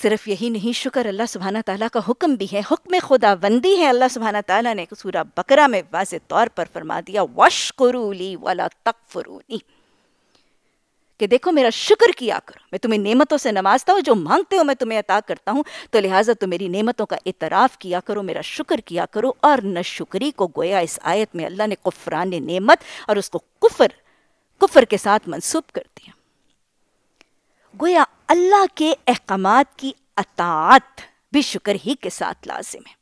صرف یہی نہیں، شکر اللہ سبحانہ تعالیٰ کا حکم بھی ہے، حکم خدا بندی ہے۔ اللہ سبحانہ تعالیٰ نے سورہ بقرہ میں واضح طور پر فرما دیا وَاشْكُرُوا لِي وَلَا تَكْفُرُونِ، کہ دیکھو میرا شکر کیا کرو، میں تمہیں نعمتوں سے نوازتا ہوں، جو مانگتے ہو میں تمہیں عطا کرتا ہوں، تو لہٰذا تم میری نعمتوں کا اعتراف کیا کرو، میرا شکر کیا کرو۔ اور ناشکری کو گویا اس آیت میں اللہ نے کفران نعمت اور اس کو کفر کے ساتھ منسوب کر دیا۔ گویا اللہ کے احکامات کی اطاعت بھی شکر ہی کے ساتھ لازم ہے۔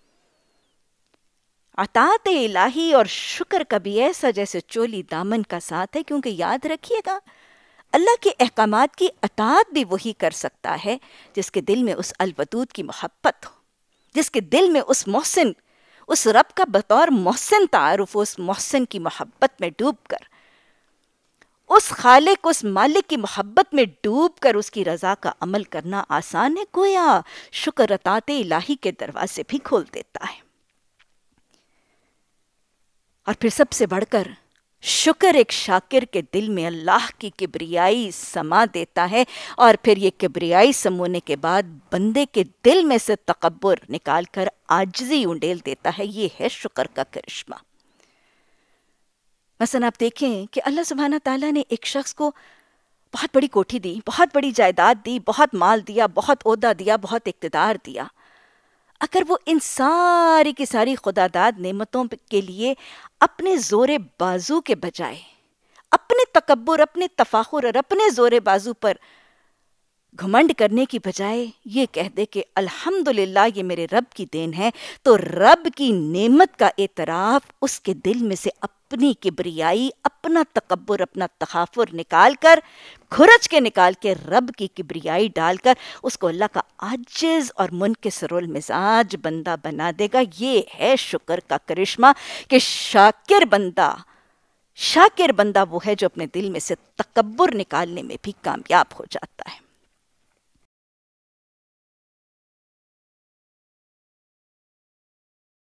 اطاعت الہی اور شکر کا بھی ایسا جیسے چولی دامن کا ساتھ ہے، کیونکہ یاد رکھیے گا اللہ کے احکامات کی اطاعت بھی وہی کر سکتا ہے جس کے دل میں اس الودود کی محبت ہو، جس کے دل میں اس محسن، اس رب کا بطور محسن تعارف، اس محسن کی محبت میں ڈوب کر، اس خالق، اس مالک کی محبت میں ڈوب کر اس کی رضا کا عمل کرنا آسان ہے۔ گویا شکر اطاعت الہی کے دروازے بھی کھول دیتا ہے۔ اور پھر سب سے بڑھ کر شکر ایک شاکر کے دل میں اللہ کی کبریائی سما دیتا ہے، اور پھر یہ کبریائی سمونے کے بعد بندے کے دل میں سے تکبر نکال کر عاجزی انڈیل دیتا ہے۔ یہ ہے شکر کا کرشمہ۔ مثلا آپ دیکھیں کہ اللہ سبحانہ تعالیٰ نے ایک شخص کو بہت بڑی کوٹھی دی، بہت بڑی جائیداد دی، بہت مال دیا، بہت عہدہ دیا، بہت اقتدار دیا۔ اگر وہ ان ساری کی ساری خداداد نعمتوں کے لیے اپنے زور بازو کے بجائے، اپنے تکبر، اپنے تفاخر اور اپنے زور بازو پر گھمنڈ کرنے کی بجائے یہ کہہ دے کہ الحمدللہ یہ میرے رب کی دین ہے، تو رب کی نعمت کا اعتراف اس کے دل میں سے اپنی کبریائی، اپنا تکبر، اپنا تخافر نکال کر، کھرچ کے نکال کے رب کی کبریائی ڈال کر اس کو اللہ کا عاجز اور منکسر المزاج بندہ بنا دے گا۔ یہ ہے شکر کا کرشمہ کہ شاکر بندہ وہ ہے جو اپنے دل میں سے تکبر نکالنے میں بھی کامیاب ہو جاتا ہے۔